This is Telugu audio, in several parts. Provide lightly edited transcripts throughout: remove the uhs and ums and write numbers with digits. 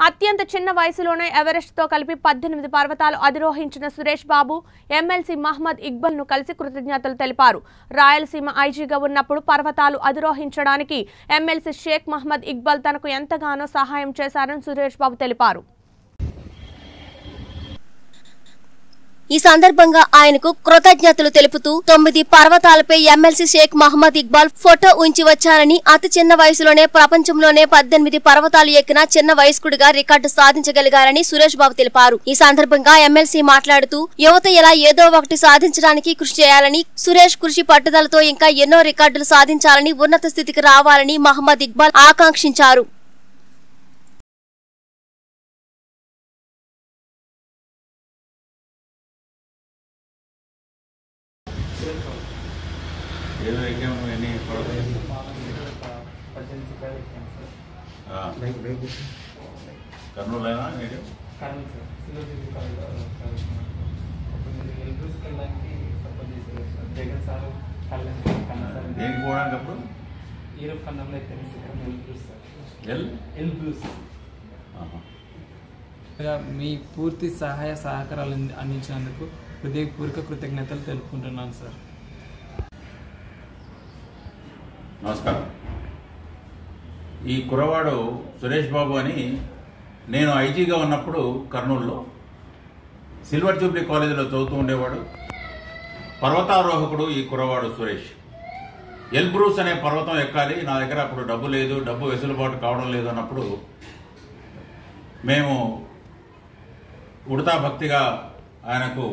అత్యంత చిన్న వయసులోనే ఎవరెస్ట్ తో కలిపి 18 పర్వతాలు అధిరోహించిన సురేష్ బాబు ఎమ్మెల్సీ మహమ్మద్ ఇక్బాల్ ను కలిసి కృతజ్ఞతలు తెలిపారు. రాయలసీమ ఐజీగా ఉన్నప్పుడు పర్వతాలు అధిరోహించడానికి ఎమ్మెల్సీ షేక్ మహమ్మద్ ఇక్బాల్ తనకు ఎంతగానో సహాయం చేశారని సురేష్ బాబు తెలిపారు. ఈ సందర్భంగా ఆయనకు కృతజ్ఞతలు తెలుపుతూ 9 పర్వతాలపై ఎమ్మెల్సీ షేక్ మహమ్మద్ ఇక్బాల్ ఫోటో ఉంచి వచ్చారని, అతి చిన్న వయసులోనే ప్రపంచంలోనే 18 పర్వతాలు ఎక్కిన చిన్న వయస్కుడిగా రికార్డు సాధించగలిగారని సురేష్ బాబు తెలిపారు. ఈ సందర్భంగా ఎమ్మెల్సీ మాట్లాడుతూ యువత ఇలా ఏదో ఒకటి సాధించడానికి కృషి చేయాలని, సురేష్ కృషి పట్టుదలతో ఇంకా ఎన్నో రికార్డులు సాధించాలని, ఉన్నత స్థితికి రావాలని మహమ్మద్ ఇక్బాల్ ఆకాంక్షించారు. కర్నూలేనా దేనికి పోవడానికి అప్పుడు యూరోప్ ఖండంలో మీ పూర్తి సహాయ సహకారాలు అందించినందుకు హృదయపూర్వక కృతజ్ఞతలు తెలుపుకుంటున్నాను సార్. నమస్కారం. ఈ కురవాడు సురేష్ బాబు అని నేను ఐజీగా ఉన్నప్పుడు కర్నూలులో సిల్వర్ జూబ్లీ కాలేజీలో చదువుతూ ఉండేవాడు. పర్వతారోహకుడు ఈ కురవాడు సురేష్. ఎల్బ్రూస్ అనే పర్వతం ఎక్కాలి, నా దగ్గర అప్పుడు డబ్బు లేదు, డబ్బు వెసులుబాటు కావడం లేదు అన్నప్పుడు మేము ఉడతా భక్తిగా ఆయనకు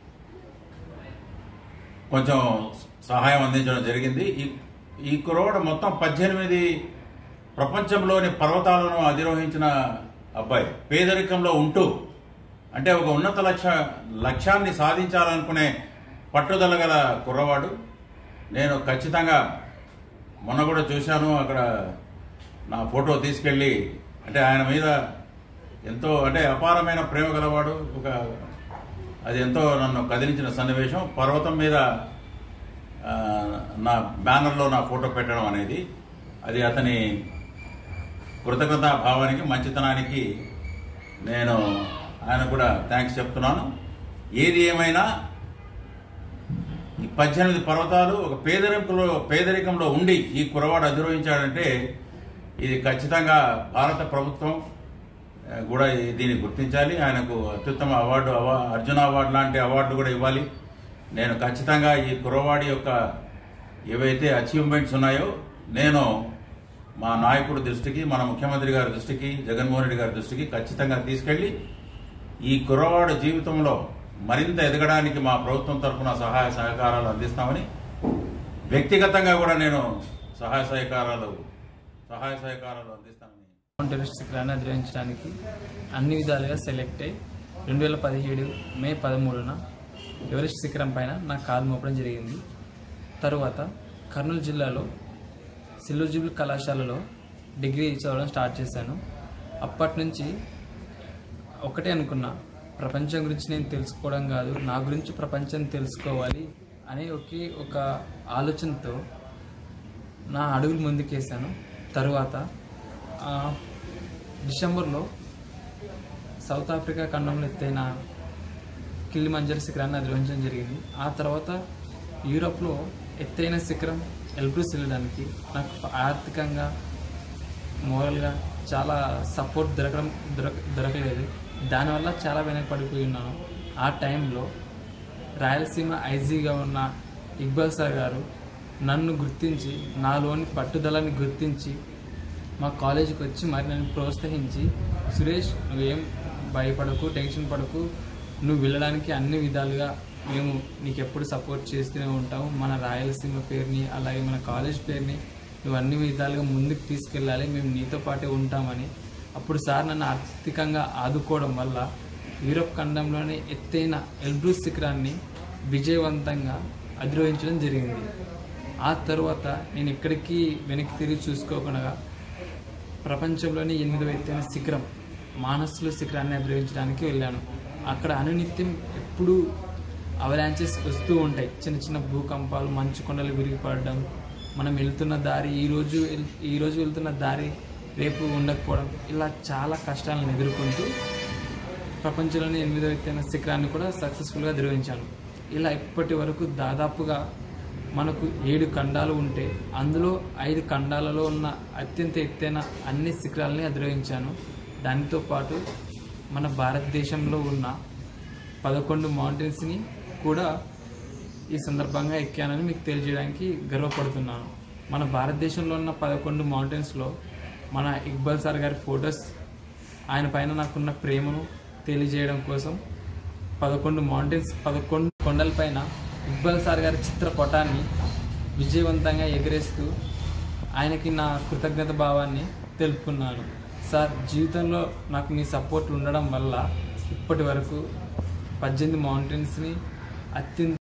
కొంచెం సహాయం అందించడం జరిగింది. ఈ కురవాడు మొత్తం 18 ప్రపంచంలోని పర్వతాలను అధిరోహించిన అబ్బాయి. పేదరికంలో ఉంటూ అంటే ఒక ఉన్నత లక్ష్యాన్ని సాధించాలనుకునే పట్టుదల గల కుర్రవాడు. నేను ఖచ్చితంగా మొన్న కూడా చూశాను, అక్కడ నా ఫోటో తీసుకెళ్ళి, అంటే ఆయన మీద ఎంతో అంటే అపారమైన ప్రేమ గలవాడు. అది ఎంతో నన్ను కదిలించిన సన్నివేశం. పర్వతం మీద నా బ్యానర్లో నా ఫోటో పెట్టడం అనేది అది అతని కృతజ్ఞతా భావానికి, మంచితనానికి నేను ఆయన కూడా థ్యాంక్స్ చెప్తున్నాను. ఏది ఏమైనా ఈ 18 పర్వతాలు ఒక పేదరికంలో ఉండి ఈ కురవాడు అధిరోహించాడంటే ఇది ఖచ్చితంగా భారత ప్రభుత్వం కూడా దీన్ని గుర్తించాలి. ఆయనకు అత్యుత్తమ అవార్డు, అర్జున అవార్డు లాంటి అవార్డులు కూడా ఇవ్వాలి. నేను ఖచ్చితంగా ఈ కురవాడి యొక్క ఏవైతే అచీవ్మెంట్స్ ఉన్నాయో నేను మా నాయకుడి దృష్టికి, మన ముఖ్యమంత్రి గారి దృష్టికి, జగన్మోహన్ రెడ్డి గారి దృష్టికి ఖచ్చితంగా తీసుకెళ్లి ఈ కుర్రవాడు జీవితంలో మరింత ఎదగడానికి మా ప్రభుత్వం తరఫున సహాయ సహకారాలు అందిస్తామని, వ్యక్తిగతంగా కూడా నేను సహాయ సహకారాలు అందిస్తామని. ఎవరెస్ట్ శిఖరాన్ని అధిరోహించడానికి అన్ని విధాలుగా సెలెక్ట్ అయ్యి 2017 మే 13న ఎవరెస్ట్ శిఖరం పైన నా కాలు మోపడం జరిగింది. తరువాత కర్నూలు జిల్లాలో సిల్వర్ జూబ్లీ కళాశాలలో డిగ్రీ చదవడం స్టార్ట్ చేశాను. అప్పటి నుంచి ఒకటే అనుకున్నా, ప్రపంచం గురించి నేను తెలుసుకోవడం కాదు, నా గురించి ప్రపంచం తెలుసుకోవాలి అనే ఒక ఆలోచనతో నా అడుగులు ముందుకేసాను. తరువాత డిసెంబర్లో సౌత్ ఆఫ్రికా ఖండంలో ఎత్తైన కిలిమంజరో శిఖరాన్ని అధిరోహించడం జరిగింది. ఆ తర్వాత యూరోప్లో ఎత్తైన శిఖరం ఎల్బ్రూస్ వెళ్ళడానికి నాకు ఆర్థికంగా, మోరల్గా చాలా సపోర్ట్ దొరకలేదు. దానివల్ల చాలా వెనకపడిపోయి ఉన్నాను. ఆ టైంలో రాయలసీమ ఐజీగా ఉన్న ఇక్బాల్ సార్ గారు నన్ను గుర్తించి, నాలోని పట్టుదలని గుర్తించి మా కాలేజీకి వచ్చి మరి నన్ను ప్రోత్సహించి, సురేష్ నువ్వేం భయపడకు, టెన్షన్ పడకు, నువ్వు వెళ్ళడానికి అన్ని విధాలుగా మేము నీకు ఎప్పుడు సపోర్ట్ చేస్తూనే ఉంటాము, మన రాయలసీమ పేరుని అలాగే మన కాలేజ్ పేరుని నువ్వు అన్ని విధాలుగా ముందుకు తీసుకెళ్ళాలి, మేము నీతో పాటే ఉంటామని. అప్పుడు సార్ నన్ను ఆర్థికంగా ఆదుకోవడం వల్ల యూరోప్ ఖండంలోనే ఎత్తైన ఎల్బ్రూస్ శిఖరాన్ని విజయవంతంగా అధిరోహించడం జరిగింది. ఆ తర్వాత నేను ఎక్కడికి వెనక్కి తిరిగి చూసుకోకుండా ప్రపంచంలోని 8వ ఎత్తైన శిఖరం మానస్లో శిఖరాన్ని అధిరోహించడానికి వెళ్ళాను. అక్కడ అనునిత్యం ఎప్పుడూ అవలాంచెస్ వస్తూ ఉంటాయి, చిన్న చిన్న భూకంపాలు, మంచు కొండలు విరిగిపడడం, మనం వెళ్తున్న దారి, ఈరోజు వెళ్తున్న దారి రేపు ఉండకపోవడం, ఇలా చాలా కష్టాలను ఎదుర్కొంటూ ప్రపంచంలోని 8వ ఎత్తైన శిఖరాన్ని కూడా సక్సెస్ఫుల్గా అధిరోహించాను. ఇలా ఇప్పటి వరకు దాదాపుగా మనకు 7 ఖండాలు ఉంటే అందులో 5 ఖండాలలో ఉన్న అత్యంత ఎత్తైన అన్ని శిఖరాలని అధిరోహించాను. దానితో పాటు మన భారతదేశంలో ఉన్న 11 మౌంటైన్స్ని కూడా ఈ సందర్భంగా ఎక్కానని మీకు తెలియజేయడానికి గర్వపడుతున్నాను. మన భారతదేశంలో ఉన్న 11 మౌంటైన్స్లో మన ఇక్బాల్ సార్ గారి ఫొటోస్, ఆయన పైన నాకున్న ప్రేమను తెలియజేయడం కోసం 11 మౌంటైన్స్ 11 కొండలపైన ఇక్బాల్ సార్ గారి చిత్రపటాన్ని విజయవంతంగా ఎగరేస్తూ ఆయనకి నా కృతజ్ఞత భావాన్ని తెలుపుకున్నాను. సార్, జీవితంలో నాకు మీ సపోర్ట్ ఉండడం వల్ల ఇప్పటి వరకు 18 మౌంటైన్స్ని అత్యంత